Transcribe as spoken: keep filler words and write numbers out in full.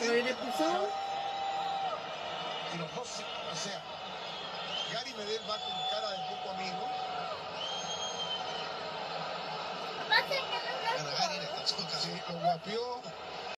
parte. ¿No viene expulsado? Y los dos, o sea, Gary Medel va con cara de poco amigo. Pasa que no lo Sí, lo guapió.